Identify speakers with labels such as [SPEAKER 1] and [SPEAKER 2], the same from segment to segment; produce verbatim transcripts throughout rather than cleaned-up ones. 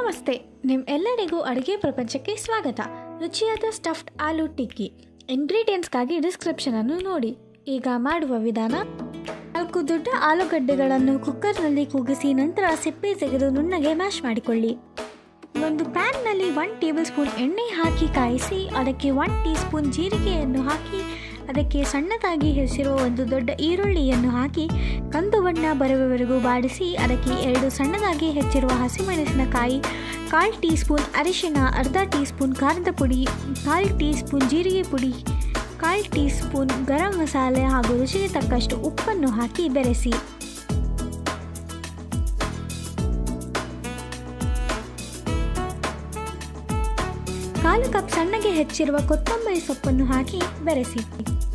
[SPEAKER 1] ನಮಸ್ತೆ, ನಿಮ್ಮೆಲ್ಲರಿಗೂ ಅಡುಗೆ ಪ್ರಪಂಚಕ್ಕೆ ಸ್ವಾಗತ. ರುಚಿಯಾದ ಸ್ಟಫ್ಡ್ ಆಲೂ ಟಿಕ್ಕಿ ಇಂಗ್ರೀಡಿಯೆಂಟ್ಸ್ಗಾಗಿ ಡಿಸ್ಕ್ರಿಪ್ಷನನ್ನು ನೋಡಿ. ಈಗ ಮಾಡುವ ವಿಧಾನ: ನಾಲ್ಕು ದೊಡ್ಡ ಆಲೂಗಡ್ಡೆಗಳನ್ನು ಕುಕ್ಕರ್ನಲ್ಲಿ ಕೂಗಿಸಿ ನಂತರ ಸಿಪ್ಪೆ ತೆಗೆದು ನುಣ್ಣಗೆ ಮ್ಯಾಶ್ ಮಾಡಿಕೊಳ್ಳಿ. ಒಂದು ಪ್ಯಾನ್ನಲ್ಲಿ ಒನ್ ಟೇಬಲ್ ಸ್ಪೂನ್ ಎಣ್ಣೆ ಹಾಕಿ ಕಾಯಿಸಿ ಅದಕ್ಕೆ ಒನ್ ಟೀ ಸ್ಪೂನ್ ಜೀರಿಗೆಯನ್ನು ಹಾಕಿ ಅದಕ್ಕೆ ಸಣ್ಣದಾಗಿ ಹೆಚ್ಚಿರುವ ಒಂದು ದೊಡ್ಡ ಈರುಳ್ಳಿಯನ್ನು ಹಾಕಿ ಕಂದು ಬಣ್ಣ ಬರುವವರೆಗೂ ಬಾಡಿಸಿ ಅದಕ್ಕೆ ಎರಡು ಸಣ್ಣದಾಗಿ ಹೆಚ್ಚಿರುವ ಹಸಿಮೆಣಸಿನಕಾಯಿ, ಕಾಲು ಟೀ ಸ್ಪೂನ್ ಅರಿಶಿನ, ಅರ್ಧ ಟೀ ಸ್ಪೂನ್ ಖಾರದ ಪುಡಿ, ಕಾಲು ಟೀ ಸ್ಪೂನ್ ಜೀರಿಗೆ ಪುಡಿ, ಕಾಲು ಟೀ ಸ್ಪೂನ್ ಗರಂ ಮಸಾಲೆ ಹಾಗೂ ರುಚಿಗೆ ತಕ್ಕಷ್ಟು ಉಪ್ಪನ್ನು ಹಾಕಿ ಬೆರೆಸಿ. ಕಾಲು ಕಪ್ ಸಣ್ಣಗೆ ಹೆಚ್ಚಿರುವ ಕೊತ್ತಂಬರಿ ಸೊಪ್ಪನ್ನು ಹಾಕಿ ಬೆರೆಸಿ.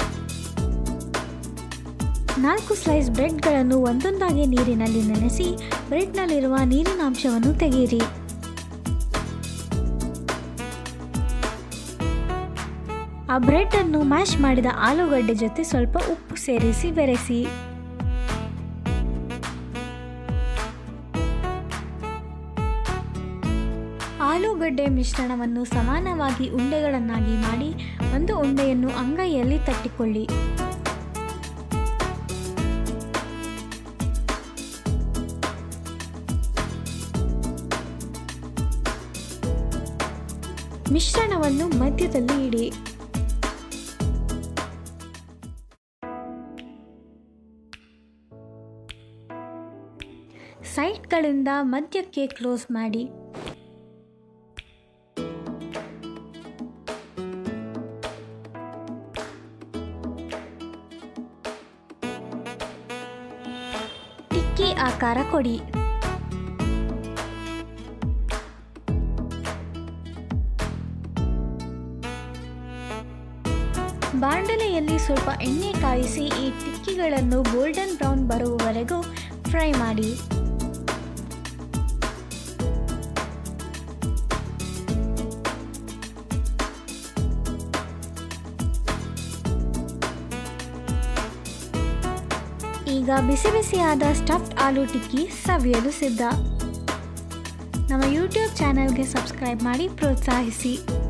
[SPEAKER 1] ನಾಲ್ಕು ಸ್ಲೈಸ್ ಬ್ರೆಡ್ಗಳನ್ನು ಒಂದೊಂದಾಗಿ ನೀರಿನಲ್ಲಿ ನೆನೆಸಿ ಬ್ರೆಡ್ನಲ್ಲಿರುವ ನೀರಿನ ಅಂಶವನ್ನು ತೆಗೆಯಿರಿ. ಆ ಬ್ರೆಡ್ ಅನ್ನು ಮ್ಯಾಶ್ ಮಾಡಿದ ಆಲೂಗಡ್ಡೆ ಜೊತೆ ಸ್ವಲ್ಪ ಉಪ್ಪು ಸೇರಿಸಿ ಬೆರೆಸಿ. ಆಲೂಗಡ್ಡೆ ಮಿಶ್ರಣವನ್ನು ಸಮಾನವಾಗಿ ಉಂಡೆಗಳನ್ನಾಗಿ ಮಾಡಿ ಒಂದು ಉಂಡೆಯನ್ನು ಅಂಗೈಯಲ್ಲಿ ತಟ್ಟಿಕೊಳ್ಳಿ. ಮಿಶ್ರಣವನ್ನು ಮಧ್ಯದಲ್ಲಿ ಇಡಿ. ಸೈಡ್ಗಳಿಂದ ಮಧ್ಯಕ್ಕೆ ಕ್ಲೋಸ್ ಮಾಡಿ. ಟಿಕ್ಕಿ ಆಕಾರ ಕೊಡಿ. ಬಾಣಲೆಯಲ್ಲಿ ಸ್ವಲ್ಪ ಎಣ್ಣೆ ಕಾಯಿಸಿ ಈ ಟಿಕ್ಕಿಗಳನ್ನು ಗೋಲ್ಡನ್ ಬ್ರೌನ್ ಬರುವವರೆಗೂ ಫ್ರೈ ಮಾಡಿ. ಈಗ ಬಿಸಿ ಬಿಸಿಯಾದ ಸ್ಟಫ್ಡ್ ಆಲೂ ಟಿಕ್ಕಿ ಸವಿಯಲು ಸಿದ್ಧ. ನಮ್ಮ ಯೂಟ್ಯೂಬ್ ಚಾನೆಲ್ಗೆ ಸಬ್ಸ್ಕ್ರೈಬ್ ಮಾಡಿ ಪ್ರೋತ್ಸಾಹಿಸಿ.